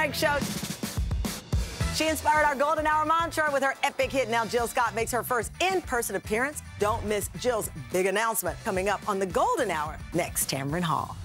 Frank Show. She inspired our Golden Hour mantra with her epic hit. Now Jill Scott makes her first in-person appearance. Don't miss Jill's big announcement coming up on the Golden Hour. Next, Tamron Hall.